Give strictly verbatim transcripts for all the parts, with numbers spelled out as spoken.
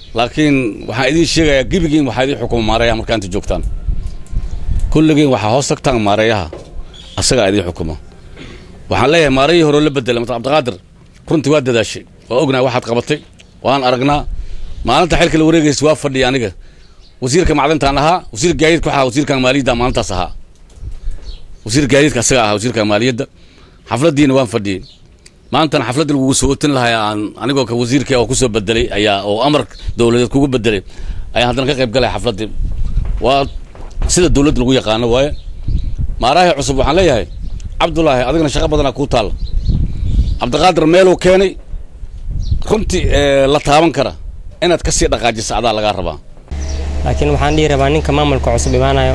laakiin waxa idin sheegaya gibigiin waxa idin xukumo maareeyaha marka inta joogtaan kulligiin waxa hoos tagtaan maareeyaha asaga idin xukumo waxaan leeyahay maareeyii hore la bedelay Mata Cabdiqaadir runtii waa dadaashay waa ognahay waxaad qabatay waan aragnaa maalinta xilka la wareegayay waa fadhiya aniga wasiirka macdanta ahaa wasiir gaadiidka waxa wasiirka maaliyadda maalintaas ahaa wasiir gaadiidka asaga ahaa wasiirka maaliyadda xafladiina waan fadhiyay maantana xafladda lagu soo tin lahaa aan anigoo ka wasiirka oo ku soo bedelay ayaa oo amar dawladeed kugu bedelay ayaa haddana ka qayb galay xafladii waa sida dawladda lagu yaqaan waaye maaraha cusub waxaan leeyahay Cabdullaahi adigna shaqo badan ku taal Cabdiqaadir meelo keenay runtii la taaban kara inaad ka sii dhaqaajiso adaa laga rabaa laakiin waxaan dhiri rabaa ninka maamulka cusub imaanayo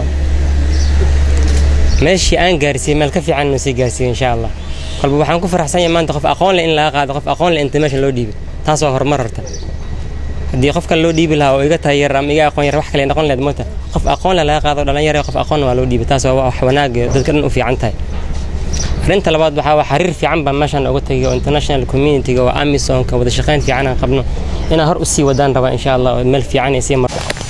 meeshii aan gaarsiin meel ka fiican inuu sii gaarsiin insha Allah qalbi waxaan ku faraxsanahay maanta qof aqoon leh in la qaado qof aqoon leh inta meesha loo dhiibo taas waa horumar rarta hadii qofka loo dhiibi lahaa oo iga taageer ama iga aqoon yar wax kale noqon leed moota qof aqoon leh la qaado dhalinyaro qof aqoon waa loo dhiibi taas waa wax wanaag dadka dhan u fiican tahay arinta labaad waxa waa xiriir fiican baa meeshan uga tagay international community oo Amisom ka wada shaqeyn fiican aan qabno ina hor u sii wadaan raba insha Allah meel fiican ay sii mar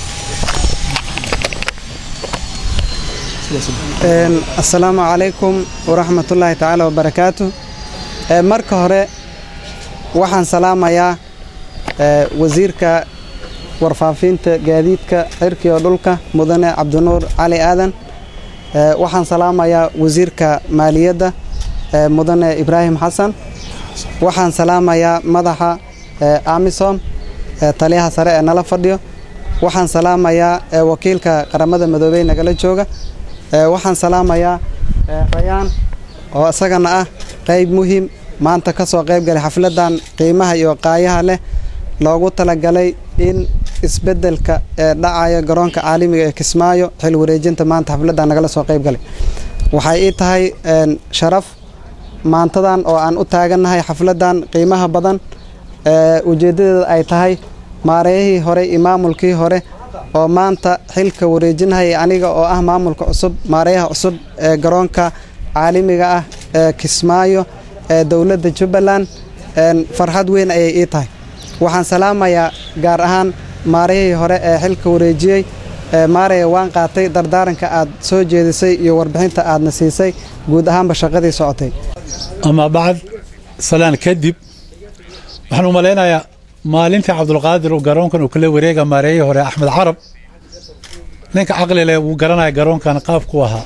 السلام عليكم ورحمة الله تعالى وبركاته marka hore waxaan salaamayaa wasiirka warfaafinta gaadiidka xirkiga dhulka mudane Cabdinuur Cali Aadan waxaan salaamayaa wasiirka maaliyadda mudane Ibrahim Xasan waxaan salaamayaa madaxa Amisom taliyaha sare ee nala fadhiyo waxaan salaamayaa wakiilka qaramada midoobay nagala jooga waxaan salaamayaa Rayaan oo asagana ah qayb muhiim maanta ka soo qayb galay xafladan qiimaha iyo qaayaha leh loogu talagalay in isbedelka ee dhacaya garoonka caalamiga ee Kismaayo xil wareejinta maanta xafladan nagala soo qayb galay waxay ii tahay sharaf maantadan oo aan u taaganahay xafladan qiimaha badan ee ujeedadeedu ay tahay maareeyihii hore imaamulkii hore oo maanta xilka wareejinahay aniga oo ah maamulka cusub maareeyaha cusub ee garoonka caalamiga ah ee Kismaayo ee dawladda Jubbaland een farxad weyn ay ii tahay waxaan salaamayaa gaar ahaan maareeyihii hore ee xilka wareejiyay ee maareeya waan qaatay dardaaranka aad soo jeedisay iyo warbixinta aadna siisay guud ahaan shaqadii socotay ama baad salaan kadib waxaan u maleynayaa maalinta Cabdulqaadir oo garoonkan uu kala wareega maareeyay hore Axmed Carab ninka aqli leh uu garanay garoonkan qaabku ahaa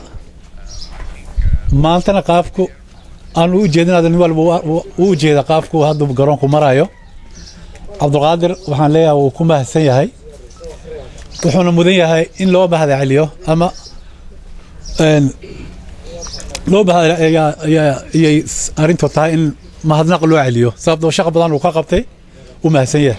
maantana qaabku aan u jeedinaa nin walba uu jeeda qaabku hadda garoonku marayo Cabdulqaadir waxaan leeyahay uu ku mahadsan yahay wuxuuna mudan yahay in loo baahdo celiyo ama een loo baahdo ay arintu tahay in mahadnaq loo celiyo sababtoo shaqo badan uu ka qabtay وما سيه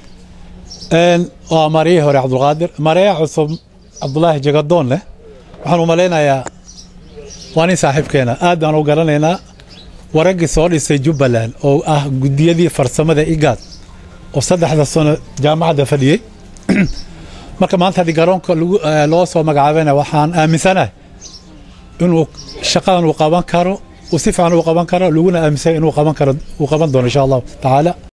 ان وماريه هوري عبد القادر ماريه عصب عبد الله جقدون له waxaan umaleynaa ya waani saaxiibkeena aad aan u garanayna waragii soo dhisay Jubbaland oo ah gudiyadii farsamada igaad oo saddexda sano jaamacada fadhiyay marka maanta hadii garoonka loo soo magacaabana waxaan aaminsanahay inuu shaqadan uu qaban karo oo si fiican uu qaban karo laguna aaminsan inuu qaban karo uu qaban doono insha Allah taala